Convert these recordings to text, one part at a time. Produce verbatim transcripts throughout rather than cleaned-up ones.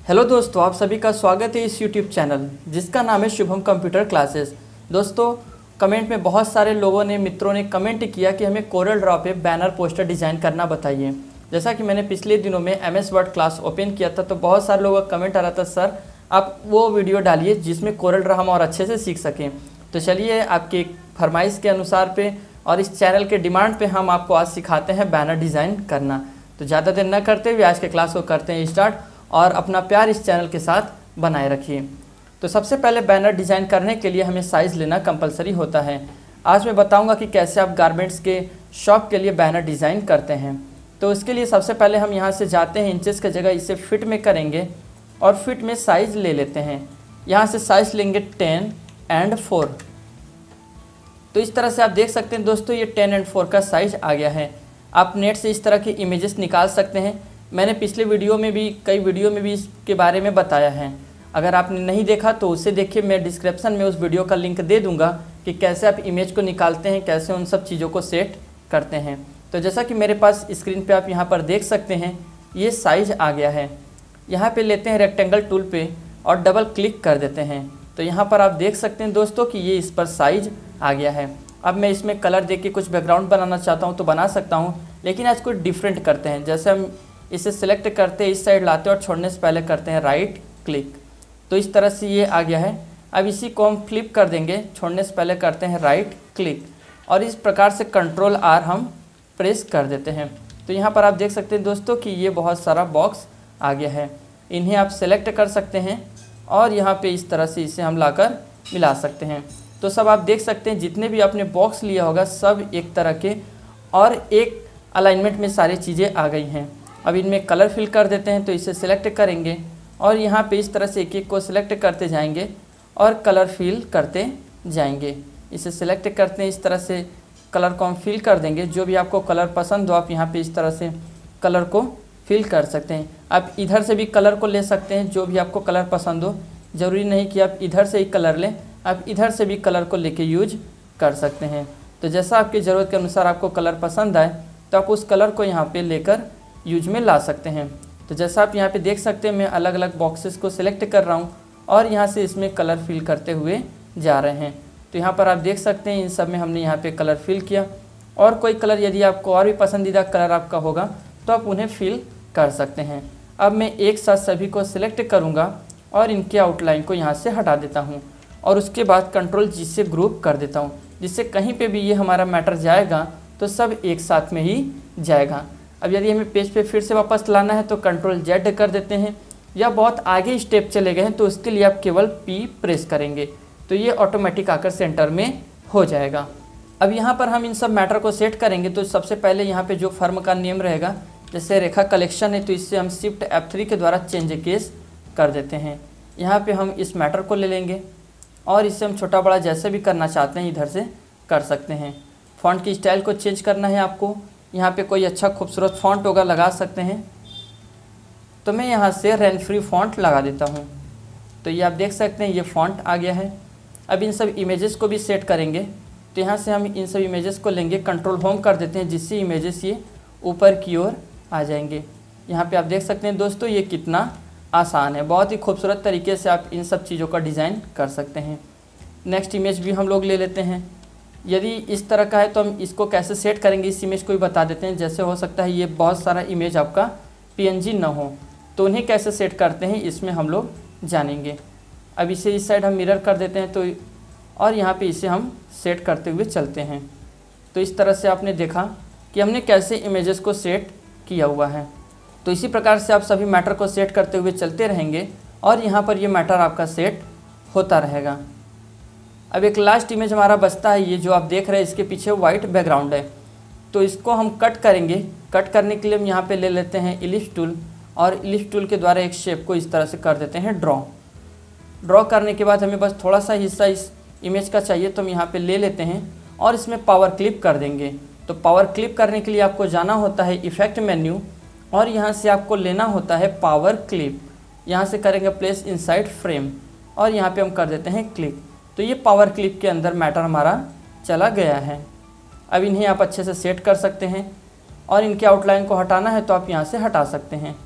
Hello दोस्तों, आप सभी का स्वागत है इस यूट्यूब चैनल जिसका नाम है शुभम कंप्यूटर क्लासेस। दोस्तों, कमेंट में बहुत सारे लोगों ने मित्रों ने कमेंट किया कि हमें कोरल ड्रॉ पे बैनर पोस्टर डिज़ाइन करना बताइए। जैसा कि मैंने पिछले दिनों में M S Word class open किया था तो बहुत सारे लोगों का कमेंट आ रहा था, सर आप वो वीडियो डालिए जिसमें कोरल ड्रॉ हम और अच्छे से सीख सकें। तो चलिए आपकी फरमाइश के अनुसार पे और इस चैनल के डिमांड पे हम आपको आज सिखाते हैं बैनर डिज़ाइन करना। तो ज़्यादा देर न करते हुए आज के क्लास को करते हैं स्टार्ट और अपना प्यार इस चैनल के साथ बनाए रखिए। तो सबसे पहले बैनर डिज़ाइन करने के लिए हमें साइज़ लेना कंपलसरी होता है। आज मैं बताऊंगा कि कैसे आप गारमेंट्स के शॉप के लिए बैनर डिज़ाइन करते हैं। तो उसके लिए सबसे पहले हम यहाँ से जाते हैं इंचेस की जगह इसे फिट में करेंगे और फिट में साइज़ ले लेते हैं। यहाँ से साइज़ लेंगे टेन एंड फोर। तो इस तरह से आप देख सकते हैं दोस्तों, ये टेन एंड फोर का साइज़ आ गया है। आप नेट से इस तरह की इमेजेस निकाल सकते हैं। मैंने पिछले वीडियो में भी कई वीडियो में भी इसके बारे में बताया है। अगर आपने नहीं देखा तो उसे देखिए, मैं डिस्क्रिप्शन में उस वीडियो का लिंक दे दूंगा कि कैसे आप इमेज को निकालते हैं, कैसे उन सब चीज़ों को सेट करते हैं। तो जैसा कि मेरे पास स्क्रीन पे आप यहाँ पर देख सकते हैं, ये साइज़ आ गया है। यहाँ पे लेते हैं रेक्टेंगल टूल पे और डबल क्लिक कर देते हैं। तो यहाँ पर आप देख सकते हैं दोस्तों कि ये इस पर साइज़ आ गया है। अब मैं इसमें कलर दे के कुछ बैकग्राउंड बनाना चाहता हूँ तो बना सकता हूँ, लेकिन आज कुछ डिफरेंट करते हैं। जैसे हम इसे सिलेक्ट करते हैं, इस साइड लाते हैं और छोड़ने से पहले करते हैं राइट क्लिक। तो इस तरह से ये आ गया है। अब इसी को हम फ्लिप कर देंगे, छोड़ने से पहले करते हैं राइट क्लिक और इस प्रकार से कंट्रोल आर हम प्रेस कर देते हैं। तो यहाँ पर आप देख सकते हैं दोस्तों कि ये बहुत सारा बॉक्स आ गया है। इन्हें आप सेलेक्ट कर सकते हैं और यहाँ पे इस तरह से इसे हम लाकर मिला सकते हैं। तो सब आप देख सकते हैं जितने भी आपने बॉक्स लिया होगा सब एक तरह के और एक अलाइनमेंट में सारी चीज़ें आ गई हैं। अब इनमें कलर फिल कर देते हैं। तो इसे सिलेक्ट करेंगे और यहाँ पे इस तरह से एक एक को सिलेक्ट करते जाएंगे और कलर फिल करते जाएंगे। इसे सिलेक्ट करते हैं, इस तरह से कलर को हम फिल कर देंगे। जो भी आपको कलर पसंद हो आप यहाँ पे इस तरह से कलर को फिल कर सकते हैं। आप इधर से भी कलर को ले सकते हैं, जो भी आपको कलर पसंद हो। ज़रूरी नहीं कि आप इधर से ही कलर लें, आप इधर से भी कलर को लेके यूज कर सकते हैं। तो जैसा आपकी ज़रूरत के अनुसार आपको कलर पसंद आए तो आप उस कलर को यहाँ पे लेकर यूज में ला सकते हैं। तो जैसा आप यहाँ पे देख सकते हैं, मैं अलग अलग बॉक्सेस को सिलेक्ट कर रहा हूँ और यहाँ से इसमें कलर फिल करते हुए जा रहे हैं। तो यहाँ पर आप देख सकते हैं इन सब में हमने यहाँ पे कलर फिल किया। और कोई कलर यदि आपको और भी पसंदीदा कलर आपका होगा तो आप उन्हें फिल कर सकते हैं। अब मैं एक साथ सभी को सिलेक्ट करूँगा और इनके आउटलाइन को यहाँ से हटा देता हूँ और उसके बाद कंट्रोल जी से ग्रुप कर देता हूँ, जिससे कहीं पे भी ये हमारा मैटर जाएगा तो सब एक साथ में ही जाएगा। अब यदि हमें पेज पे फिर से वापस लाना है तो कंट्रोल जेड कर देते हैं, या बहुत आगे स्टेप चले गए हैं तो उसके लिए आप केवल पी प्रेस करेंगे तो ये ऑटोमेटिक आकर सेंटर में हो जाएगा। अब यहाँ पर हम इन सब मैटर को सेट करेंगे। तो सबसे पहले यहाँ पे जो फर्म का नेम रहेगा, जैसे रेखा कलेक्शन है तो इससे हम शिफ्ट एफ थ्री के द्वारा चेंज केस कर देते हैं। यहाँ पे हम इस मैटर को ले लेंगे और इससे हम छोटा बड़ा जैसे भी करना चाहते हैं इधर से कर सकते हैं। फ़ॉन्ट की स्टाइल को चेंज करना है आपको, यहाँ पे कोई अच्छा खूबसूरत फ़ॉन्ट होगा लगा सकते हैं। तो मैं यहाँ से रेन फ्री फ़ॉन्ट लगा देता हूँ। तो ये आप देख सकते हैं ये फ़ॉन्ट आ गया है। अब इन सब इमेजेस को भी सेट करेंगे। तो यहाँ से हम इन सब इमेजेस को लेंगे, कंट्रोल होम कर देते हैं, जिससे इमेजेस ये ऊपर की ओर आ जाएंगे। यहाँ पे आप देख सकते हैं दोस्तों ये कितना आसान है। बहुत ही खूबसूरत तरीके से आप इन सब चीज़ों का डिज़ाइन कर सकते हैं। नेक्स्ट इमेज भी हम लोग ले लेते हैं। यदि इस तरह का है तो हम इसको कैसे सेट करेंगे इस इमेज को भी बता देते हैं। जैसे हो सकता है ये बहुत सारा इमेज आपका पीएनजी ना हो तो उन्हें कैसे सेट करते हैं इसमें हम लोग जानेंगे। अब इसे इस साइड हम मिरर कर देते हैं तो और यहाँ पे इसे हम सेट करते हुए चलते हैं। तो इस तरह से आपने देखा कि हमने कैसे इमेजेस को सेट किया हुआ है। तो इसी प्रकार से आप सभी मैटर को सेट करते हुए चलते रहेंगे और यहाँ पर ये मैटर आपका सेट होता रहेगा। अब एक लास्ट इमेज हमारा बचता है, ये जो आप देख रहे हैं इसके पीछे वाइट बैकग्राउंड है। तो इसको हम कट करेंगे। कट करने के लिए हम यहाँ पे ले लेते हैं इलिप्स टूल और इलिप्स टूल के द्वारा एक शेप को इस तरह से कर देते हैं ड्रॉ। ड्रॉ करने के बाद हमें बस थोड़ा सा हिस्सा इस इमेज का चाहिए तो हम यहाँ पे ले लेते हैं और इसमें पावर क्लिप कर देंगे। तो पावर क्लिप करने के लिए आपको जाना होता है इफेक्ट मेन्यू और यहाँ से आपको लेना होता है पावर क्लिप। यहाँ से करेंगे प्लेस इनसाइड फ्रेम और यहाँ पे हम कर देते हैं क्लिक। तो ये पावर क्लिप के अंदर मैटर हमारा चला गया है। अब इन्हें आप अच्छे से सेट कर सकते हैं और इनके आउटलाइन को हटाना है तो आप यहाँ से हटा सकते हैं।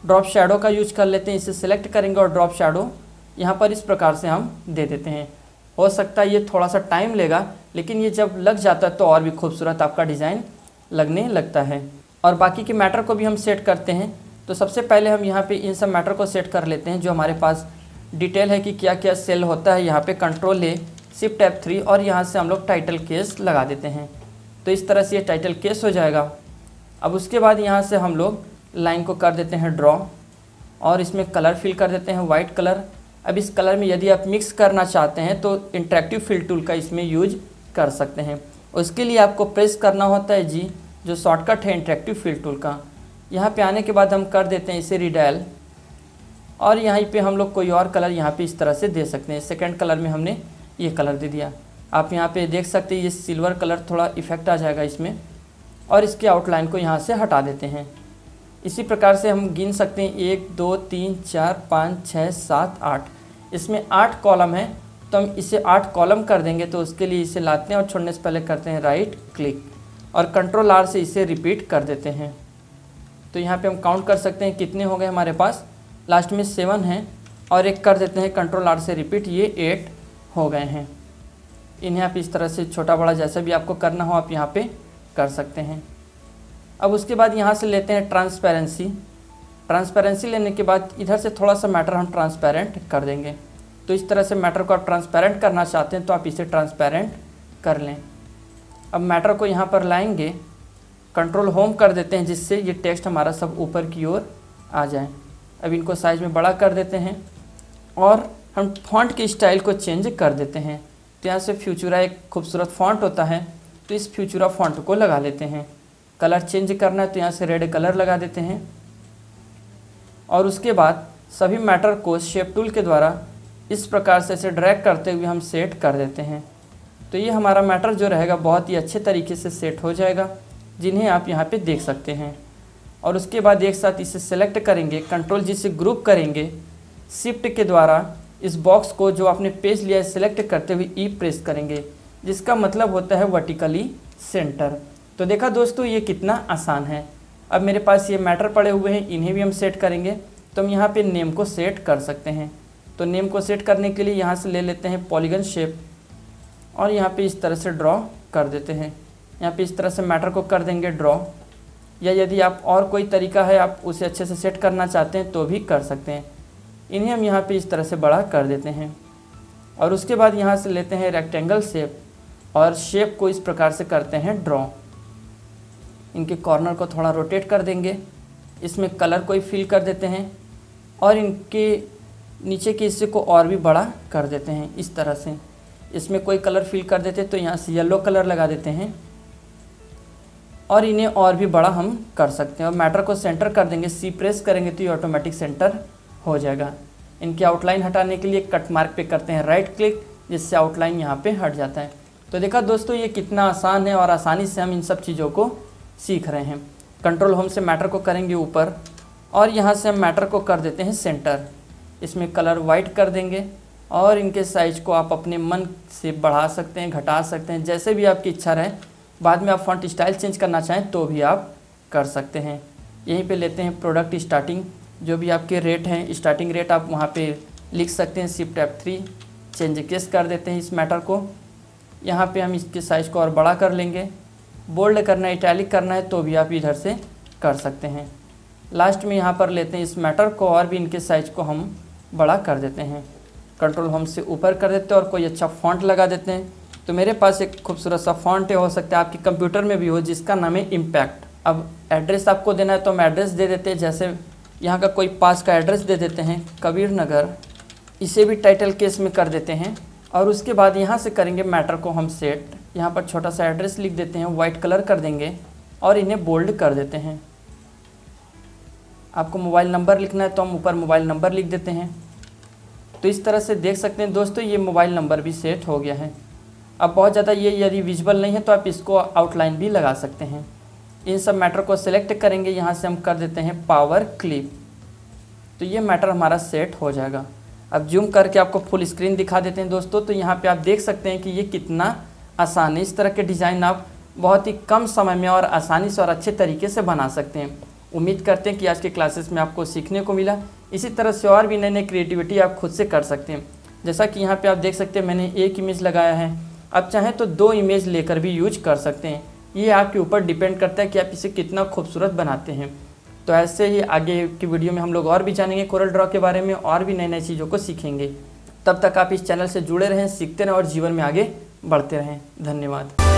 ड्रॉप शैडो का यूज कर लेते हैं। इसे सिलेक्ट करेंगे और ड्रॉप शैडो यहाँ पर इस प्रकार से हम दे देते हैं। हो सकता है ये थोड़ा सा टाइम लेगा, लेकिन ये जब लग जाता है तो और भी खूबसूरत आपका डिज़ाइन लगने लगता है। और बाकी के मैटर को भी हम सेट करते हैं। तो सबसे पहले हम यहाँ पे इन सब मैटर को सेट कर लेते हैं जो हमारे पास डिटेल है कि क्या क्या सेल होता है। यहाँ पे control A, shift F three और यहाँ से हम लोग टाइटल केस लगा देते हैं। तो इस तरह से ये टाइटल केस हो जाएगा। अब उसके बाद यहाँ से हम लोग लाइन को कर देते हैं ड्रॉ और इसमें कलर फिल कर देते हैं वाइट कलर। अब इस कलर में यदि आप मिक्स करना चाहते हैं तो इंटरेक्टिव फिल टूल का इसमें यूज कर सकते हैं। उसके लिए आपको प्रेस करना होता है जी, जो शॉर्टकट है इंटरेक्टिव फिल टूल का। यहाँ पे आने के बाद हम कर देते हैं इसे रिडायल और यहाँ पे हम लोग कोई और कलर यहाँ पे इस तरह से दे सकते हैं। सेकंड कलर में हमने ये कलर दे दिया। आप यहाँ पे देख सकते हैं ये सिल्वर कलर थोड़ा इफेक्ट आ जाएगा इसमें और इसके आउटलाइन को यहाँ से हटा देते हैं। इसी प्रकार से हम गिन सकते हैं एक दो तीन चार पाँच छः सात आठ, इसमें आठ कॉलम है तो हम इसे आठ कॉलम कर देंगे। तो उसके लिए इसे लाते हैं और छोड़ने से पहले करते हैं राइट क्लिक और कंट्रोल आर से इसे रिपीट कर देते हैं। तो यहाँ पे हम काउंट कर सकते हैं कितने हो गए हमारे पास, लास्ट में सेवन है और एक कर देते हैं कंट्रोल आर से रिपीट, ये एट हो गए हैं। इन्हें आप इस तरह से छोटा बड़ा जैसा भी आपको करना हो आप यहाँ पे कर सकते हैं। अब उसके बाद यहाँ से लेते हैं ट्रांसपेरेंसी। ट्रांसपेरेंसी लेने के बाद इधर से थोड़ा सा मैटर हम ट्रांसपेरेंट कर देंगे। तो इस तरह से मैटर को आप ट्रांसपेरेंट करना चाहते हैं तो आप इसे ट्रांसपेरेंट कर लें। अब मैटर को यहाँ पर लाएंगे, कंट्रोल होम कर देते हैं जिससे ये टेक्स्ट हमारा सब ऊपर की ओर आ जाए। अब इनको साइज़ में बड़ा कर देते हैं और हम फॉन्ट के स्टाइल को चेंज कर देते हैं। तो यहाँ से फ्यूचुरा एक खूबसूरत फॉन्ट होता है तो इस फ्यूचुरा फॉन्ट को लगा लेते हैं। कलर चेंज करना है तो यहाँ से रेड कलर लगा देते हैं और उसके बाद सभी मैटर को शेप टूल के द्वारा इस प्रकार से इसे ड्रैग करते हुए हम सेट कर देते हैं। तो ये हमारा मैटर जो रहेगा बहुत ही अच्छे तरीके से सेट हो जाएगा, जिन्हें आप यहाँ पे देख सकते हैं। और उसके बाद एक साथ इसे सेलेक्ट करेंगे, कंट्रोल जी से ग्रुप करेंगे, शिफ्ट के द्वारा इस बॉक्स को जो आपने पेज लिया है सेलेक्ट करते हुए ई प्रेस करेंगे, जिसका मतलब होता है वर्टिकली सेंटर। तो देखा दोस्तों ये कितना आसान है। अब मेरे पास ये मैटर पड़े हुए हैं, इन्हें भी हम सेट करेंगे। तो हम यहाँ पे नेम को सेट कर सकते हैं। तो नेम को सेट करने के लिए यहाँ से ले लेते हैं पॉलीगन शेप और यहाँ पे इस तरह से ड्रॉ कर देते हैं। यहाँ पे इस तरह से मैटर को कर देंगे ड्रॉ, या यदि आप और कोई तरीका है आप उसे अच्छे से सेट करना चाहते हैं तो भी कर सकते हैं। इन्हें हम यहाँ पे इस तरह से बड़ा कर देते हैं और उसके बाद यहाँ से लेते हैं रेक्टेंगल शेप और शेप को इस प्रकार से करते हैं ड्रॉ। इनके कॉर्नर को थोड़ा रोटेट कर देंगे, इसमें कलर को ही फिल कर देते हैं और इनके नीचे के हिस्से को और भी बड़ा कर देते हैं इस तरह से। इसमें कोई कलर फिल कर देते तो यहाँ से येलो कलर लगा देते हैं और इन्हें और भी बड़ा हम कर सकते हैं। और मैटर को सेंटर कर देंगे, सी प्रेस करेंगे तो ये ऑटोमेटिक सेंटर हो जाएगा। इनकी आउटलाइन हटाने के लिए कट मार्क पे करते हैं राइट क्लिक, जिससे आउटलाइन यहाँ पे हट जाता है। तो देखा दोस्तों ये कितना आसान है और आसानी से हम इन सब चीज़ों को सीख रहे हैं। कंट्रोल होम से मैटर को करेंगे ऊपर और यहाँ से हम मैटर को कर देते हैं सेंटर। इसमें कलर वाइट कर देंगे और इनके साइज़ को आप अपने मन से बढ़ा सकते हैं, घटा सकते हैं, जैसे भी आपकी इच्छा रहे। बाद में आप फॉन्ट स्टाइल चेंज करना चाहें तो भी आप कर सकते हैं। यहीं पे लेते हैं प्रोडक्ट स्टार्टिंग, जो भी आपके रेट हैं स्टार्टिंग रेट आप वहाँ पे लिख सकते हैं। Shift F three change case कर देते हैं इस मैटर को। यहाँ पे हम इसके साइज़ को और बड़ा कर लेंगे, बोल्ड करना है, इटैलिक करना है तो भी आप इधर से कर सकते हैं। लास्ट में यहाँ पर लेते हैं इस मैटर को और भी इनके साइज़ को हम बड़ा कर देते हैं। कंट्रोल होम से ऊपर कर देते हैं और कोई अच्छा फॉन्ट लगा देते हैं। तो मेरे पास एक खूबसूरत सा फॉन्ट है, हो सकता है आपके कंप्यूटर में भी हो, जिसका नाम है इम्पैक्ट। अब एड्रेस आपको देना है तो हम एड्रेस दे देते हैं, जैसे यहाँ का कोई पास का एड्रेस दे देते हैं कबीर नगर। इसे भी टाइटल केस में कर देते हैं और उसके बाद यहाँ से करेंगे मैटर को हम सेट। यहाँ पर छोटा सा एड्रेस लिख देते हैं, वाइट कलर कर देंगे और इन्हें बोल्ड कर देते हैं। आपको मोबाइल नंबर लिखना है तो हम ऊपर मोबाइल नंबर लिख देते हैं। तो इस तरह से देख सकते हैं दोस्तों ये मोबाइल नंबर भी सेट हो गया है। अब बहुत ज़्यादा ये यदि विजुअल नहीं है तो आप इसको आउटलाइन भी लगा सकते हैं। इन सब मैटर को सिलेक्ट करेंगे, यहाँ से हम कर देते हैं पावर क्लिप। तो ये मैटर हमारा सेट हो जाएगा। अब जूम करके आपको फुल स्क्रीन दिखा देते हैं दोस्तों। तो यहाँ पे आप देख सकते हैं कि ये कितना आसान है। इस तरह के डिज़ाइन आप बहुत ही कम समय में और आसानी से और अच्छे तरीके से बना सकते हैं। उम्मीद करते हैं कि आज के क्लासेस में आपको सीखने को मिला। इसी तरह से और भी नए नए क्रिएटिविटी आप खुद से कर सकते हैं। जैसा कि यहाँ पे आप देख सकते हैं मैंने एक इमेज लगाया है, आप चाहें तो दो इमेज लेकर भी यूज कर सकते हैं। ये आपके ऊपर डिपेंड करता है कि आप इसे कितना खूबसूरत बनाते हैं। तो ऐसे ही आगे की वीडियो में हम लोग और भी जानेंगे कोरल ड्रॉ के बारे में, और भी नई नई चीज़ों को सीखेंगे। तब तक आप इस चैनल से जुड़े रहें, सीखते रहें और जीवन में आगे बढ़ते रहें। धन्यवाद।